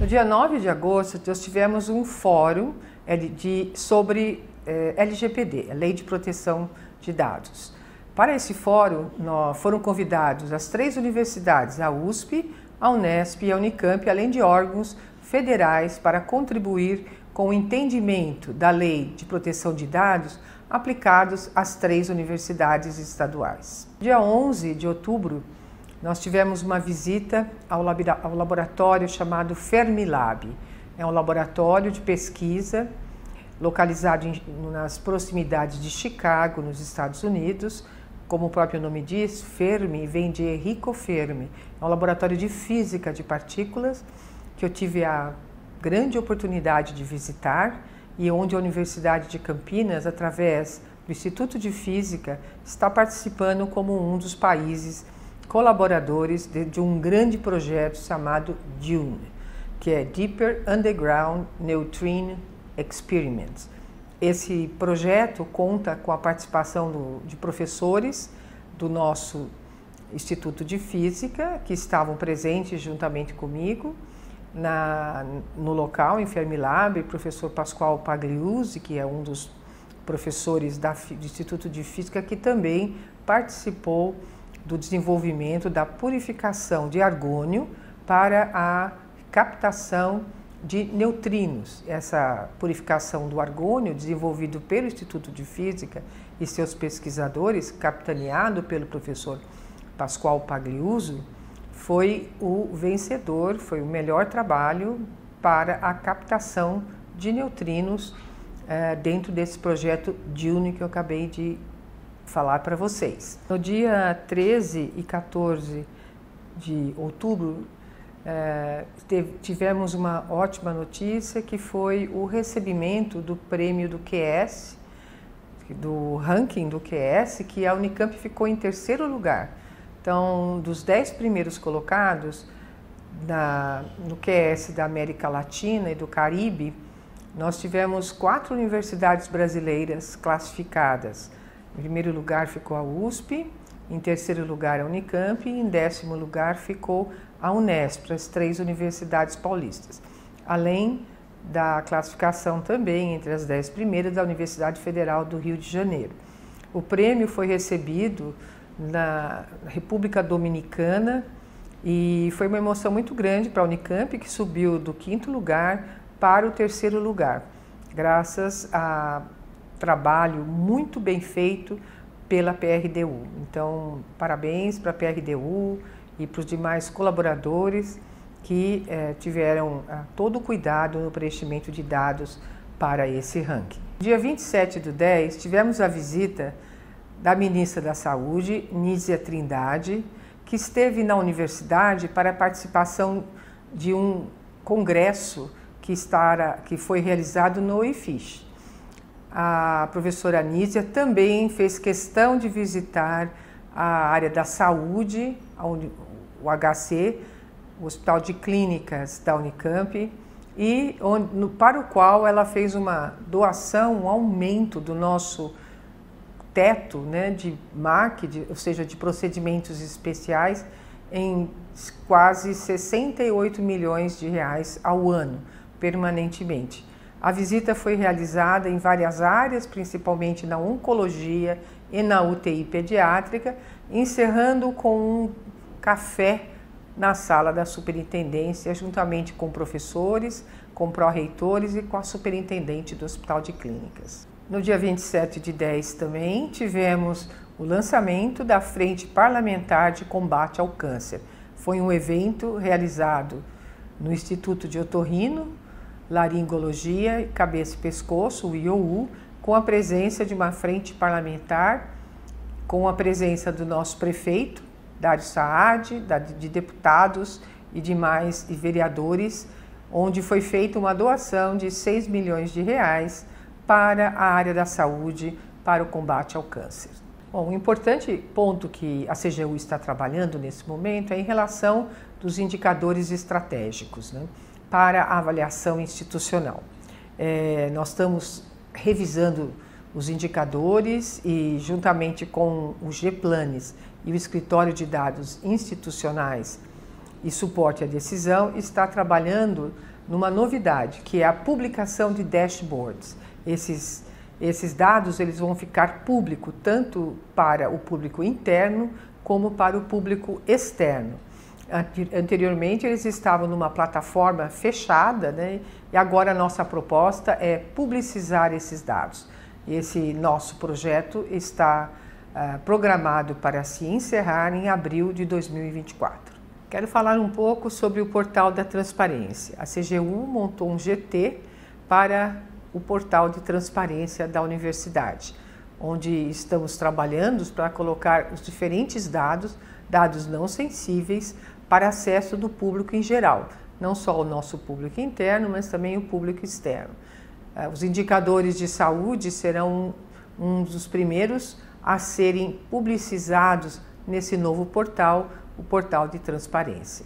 No dia 9 de agosto, nós tivemos um fórum sobre LGPD, a Lei de Proteção de Dados. Para esse fórum, foram convidados as 3 universidades, a USP, a Unesp e a Unicamp, além de órgãos federais, para contribuir com o entendimento da Lei de Proteção de Dados aplicados às 3 universidades estaduais. Dia 11 de outubro, nós tivemos uma visita ao laboratório chamado Fermilab. É um laboratório de pesquisa localizado nas proximidades de Chicago, nos Estados Unidos. Como o próprio nome diz, Fermi vem de Enrico Fermi. É um laboratório de física de partículas que eu tive a grande oportunidade de visitar e onde a Universidade de Campinas, através do Instituto de Física, está participando como um dos países colaboradores de um grande projeto chamado DUNE, que é Deeper Underground Neutrino Experiments. Esse projeto conta com a participação de professores do nosso Instituto de Física, que estavam presentes juntamente comigo no local, em Fermilab, o professor Pascoal Pagliuzzi, que é um dos professores do Instituto de Física, que também participou do desenvolvimento da purificação de argônio para a captação de neutrinos. Essa purificação do argônio, desenvolvido pelo Instituto de Física e seus pesquisadores, capitaneado pelo professor Pascoal Pagliuzzi, foi o vencedor, foi o melhor trabalho para a captação de neutrinos dentro desse projeto DUNE que eu acabei de falar para vocês. No dia 13 e 14 de outubro, tivemos uma ótima notícia, que foi o recebimento do prêmio do QS, do ranking do QS, que a Unicamp ficou em 3º lugar. Então, dos 10 primeiros colocados no QS da América Latina e do Caribe, nós tivemos 4 universidades brasileiras classificadas. Em primeiro lugar ficou a USP, em 3º lugar a Unicamp e em 10º lugar ficou a Unesp, as 3 universidades paulistas. Além da classificação também entre as 10 primeiras da Universidade Federal do Rio de Janeiro. O prêmio foi recebido na República Dominicana e foi uma emoção muito grande para a Unicamp, que subiu do 5º lugar para o 3º lugar, graças a trabalho muito bem feito pela PRDU. Então, parabéns para a PRDU e para os demais colaboradores que tiveram todo o cuidado no preenchimento de dados para esse ranking. Dia 27/10, tivemos a visita da ministra da Saúde, Nízia Trindade, que esteve na universidade para a participação de um congresso que foi realizado no IFISH. A professora Nízia também fez questão de visitar a área da saúde, o HC, o Hospital de Clínicas da Unicamp, para o qual ela fez uma doação, um aumento do nosso teto, né, de MAC, ou seja, de procedimentos especiais, em quase 68 milhões de reais ao ano, permanentemente. A visita foi realizada em várias áreas, principalmente na oncologia e na UTI pediátrica, encerrando com um café na sala da superintendência, juntamente com professores, com pró-reitores e com a superintendente do Hospital de Clínicas. No dia 27/10 também tivemos o lançamento da Frente Parlamentar de Combate ao Câncer. Foi um evento realizado no Instituto de Otorrino, Laringologia e Cabeça e Pescoço, o IOU, com a presença de uma frente parlamentar, com a presença do nosso prefeito, Dário Saad, de deputados e demais vereadores, onde foi feita uma doação de 6 milhões de reais para a área da saúde, para o combate ao câncer. Bom, um importante ponto que a CGU está trabalhando nesse momento é em relação dos indicadores estratégicos, né, para a avaliação institucional. Nós estamos revisando os indicadores e, juntamente com o GPLANES e o Escritório de Dados Institucionais e Suporte à Decisão, está trabalhando numa novidade, que é a publicação de dashboards. Esses dados eles vão ficar públicos tanto para o público interno como para o público externo. Anteriormente eles estavam numa plataforma fechada, né? E agora a nossa proposta é publicizar esses dados. Esse nosso projeto está programado para se encerrar em abril de 2024. Quero falar um pouco sobre o portal da transparência. A CGU montou um GT para o portal de transparência da universidade, onde estamos trabalhando para colocar os diferentes dados não sensíveis, para acesso do público em geral, não só o nosso público interno, mas também o público externo. Os indicadores de saúde serão um dos primeiros a serem publicizados nesse novo portal, o portal de transparência.